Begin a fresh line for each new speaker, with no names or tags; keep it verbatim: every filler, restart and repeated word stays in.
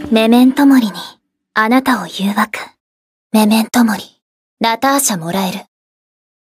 メメントモリにあなたを誘惑。メメントモリ、ナターシャもらえる。